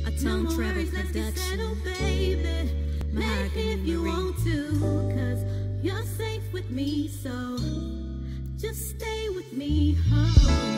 A Tone Trevor production. Baby, make if you Marie. want to, 'cause you're safe with me, so just stay with me, huh?